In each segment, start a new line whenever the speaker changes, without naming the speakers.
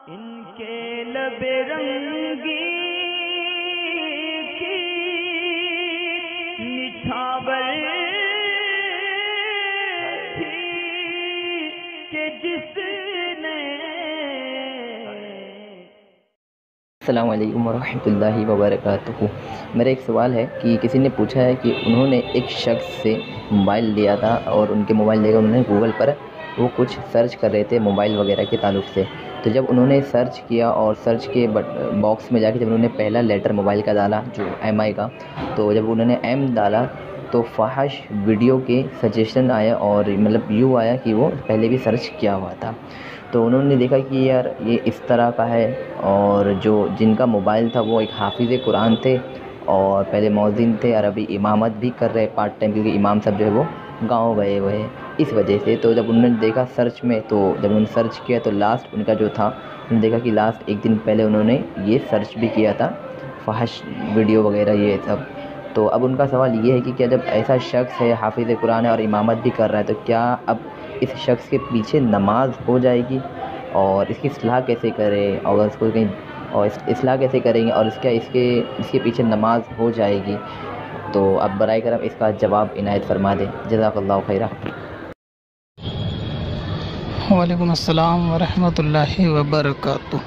ان کے لب رنگی کی نچھاور تھی کہ جس نے.
السلام علیکم ورحمۃ اللہ وبرکاتہ. میرا ایک سوال ہے کہ کسی نے پوچھا ہے کہ انہوں نے ایک شخص سے موبائل لیا تھا اور ان کے موبائل لے کر انہوں نے گوگل پر وہ کچھ سرچ کر رہے تھے موبائل وغیرہ کے تعلق سے. تو جب انہوں نے سرچ کیا اور سرچ کے باکس میں جا کے جب انہوں نے پہلا لیٹر موبائل کا ڈالا جو ایم آئی کا, تو جب انہوں نے ایم ڈالا تو فحش ویڈیو کے سجیشن آیا اور مطلب یوں آیا کہ وہ پہلے بھی سرچ کیا ہوا تھا. تو انہوں نے دیکھا کہ یار یہ اس طرح کا ہے, اور جو جن کا موبائل تھا وہ ایک حافظ قرآن تھے اور پہلے مؤذن تھے اور ابھی امامت بھی کر رہے پارٹ ٹائم, کیونکہ امام صاحب جو ہے وہ گاؤں گئے ہوئے ہیں اس وجہ سے. تو جب انہوں نے دیکھا سرچ میں, تو جب انہوں نے سرچ کیا تو لاسٹ ان کا جو تھا انہوں نے دیکھا کہ لاسٹ ایک دن پہلے انہوں نے یہ سرچ بھی کیا تھا فحش ویڈیو وغیرہ یہ سب. تو اب ان کا سوال یہ ہے کہ کیا جب ایسا شخص ہے حافظ قرآن ہے اور امامت بھی کر رہا ہے تو کیا اب اس شخص کے پیچھے نماز ہو جائے گی, اور اس کی اصلاح کیسے کرے, اور اس کو کہیں اور اصلاح کیسے کریں گے, اور اس کے پیچھے نماز ہو جائے گی؟ تو اب برائے کرم اس کا جواب عنایت فرما دیں. جزاک اللہ خیرہ.
وعلیکم السلام ورحمۃ اللہ وبرکاتہ.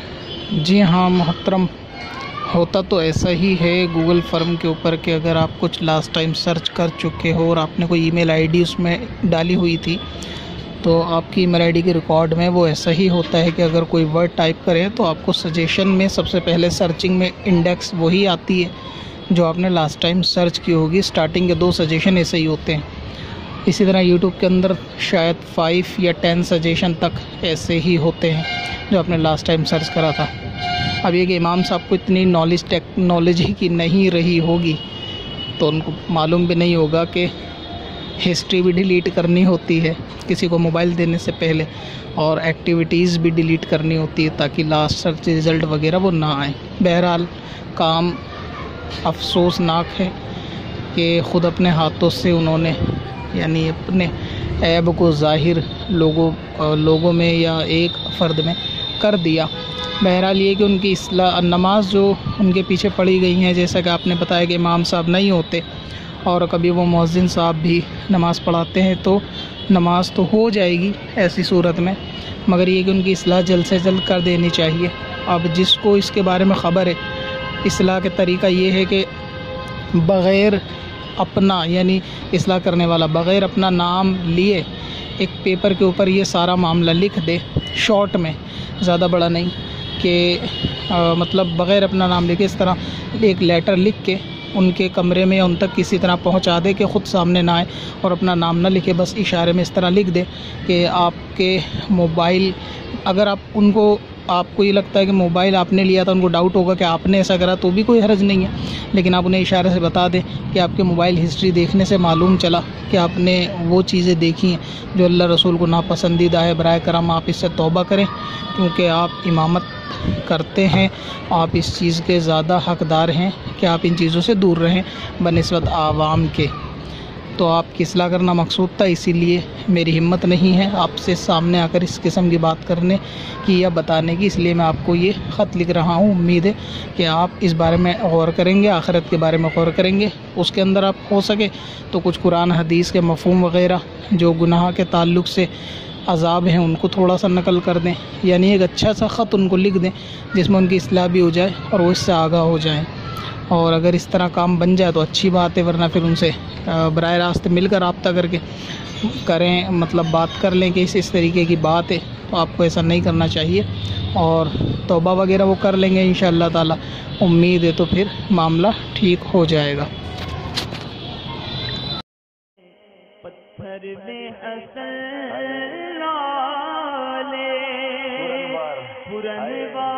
جی ہاں محترم, ہوتا تو ایسا ہی ہے گوگل فرم کے اوپر کہ اگر آپ کچھ لاسٹ ٹائم سرچ کر چکے ہو اور آپ نے کوئی ای میل آئی ڈی اس میں ڈالی ہوئی تھی, تو آپ کی ای میل آئی ڈی کے ریکارڈ میں وہ ایسا ہی ہوتا ہے کہ اگر کوئی ورڈ ٹائپ کرے تو آپ کو سجیشن میں سب سے پہلے سرچنگ میں انڈیکس وہی آتی ہے جو آپ نے لاسٹ ٹائم سرچ کی ہوگی. اسٹارٹنگ کے 2 سجیشن ایسے ہی ہوتے ہیں. اسی طرح یوٹیوب کے اندر شاید 5 یا 10 سجیشن تک ایسے ہی ہوتے ہیں جو آپ نے لاسٹ ٹائم سرچ کرا تھا. اب یہ کہ امام صاحب کو اتنی نالج ہی کی نہیں رہی ہوگی تو ان کو معلوم بھی نہیں ہوگا کہ ہسٹری بھی ڈیلیٹ کرنی ہوتی ہے کسی کو موبائل دینے سے پہلے, اور ایکٹیویٹیز بھی ڈیلیٹ کرنی ہوتی ہے تاکہ لاسٹ سرچ رزلٹ وغیرہ وہ نہ آئیں. بہرحال کام افسوسناک ہے کہ خود اپنے ہاتھوں سے انہوں نے یعنی اپنے عیب کو ظاہر لوگوں میں یا ایک فرد میں کر دیا. بہرحال یہ کہ ان کی اصلاح نماز جو ان کے پیچھے پڑی گئی ہیں, جیسا کہ آپ نے بتایا کہ امام صاحب نہیں ہوتے اور کبھی وہ مؤذن صاحب بھی نماز پڑھاتے ہیں, تو نماز تو ہو جائے گی ایسی صورت میں, مگر یہ کہ ان کی اصلاح جلد سے جلد کر دینی چاہیے. اب جس کو اس کے بارے میں خبر ہے, اصلاح کا طریقہ یہ ہے کہ بغیر اپنا یعنی اصلاح کرنے والا بغیر اپنا نام لیے ایک پیپر کے اوپر یہ سارا معاملہ لکھ دے, شارٹ میں, زیادہ بڑا نہیں, کہ مطلب بغیر اپنا نام لکھے اس طرح ایک لیٹر لکھ کے ان کے کمرے میں یا ان تک کسی طرح پہنچا دے کہ خود سامنے نہ آئے اور اپنا نام نہ لکھے, بس اشارے میں اس طرح لکھ دے کہ آپ کے موبائل, اگر آپ کو یہ لگتا ہے کہ موبائل آپ نے لیا تھا, ان کو ڈاؤٹ ہوگا کہ آپ نے ایسا کرا تو بھی کوئی حرج نہیں ہے, لیکن آپ انہیں اشارے سے بتا دیں کہ آپ کے موبائل ہسٹری دیکھنے سے معلوم چلا کہ آپ نے وہ چیزیں دیکھی ہیں جو اللہ رسول کو ناپسندیدہ ہے. برائے کرم آپ اس سے توبہ کریں, کیونکہ آپ امامت کرتے ہیں, آپ اس چیز کے زیادہ حقدار ہیں کہ آپ ان چیزوں سے دور رہیں بنسبت عوام کے. تو آپ کی اصلاح کرنا مقصود تھا, اسی لیے میری ہمت نہیں ہے آپ سے سامنے آ کر اس قسم کی بات کرنے کی یا بتانے کی, اس لیے میں آپ کو یہ خط لکھ رہا ہوں. امید ہے کہ آپ اس بارے میں غور کریں گے, آخرت کے بارے میں غور کریں گے. اس کے اندر آپ ہو سکے تو کچھ قرآن حدیث کے مفہوم وغیرہ جو گناہ کے تعلق سے عذاب ہیں ان کو تھوڑا سا نقل کر دیں, یعنی ایک اچھا سا خط ان کو لکھ دیں جس میں ان کی اصلاح بھی ہو جائے اور وہ اس سے آگاہ ہو جائیں. اور اگر اس طرح کام بن جائے تو اچھی بات ہے, ورنہ پھر ان سے براہ راست مل کر رابطہ کر کے کریں, مطلب بات کر لیں کہ اس طریقے کی بات ہے, تو آپ کو ایسا نہیں کرنا چاہیے. اور توبہ وغیرہ وہ کر لیں گے انشاءاللہ تعالی, امید ہے تو پھر معاملہ ٹھیک ہو جائے گا.
پتھر میں اصل لالے پرنوار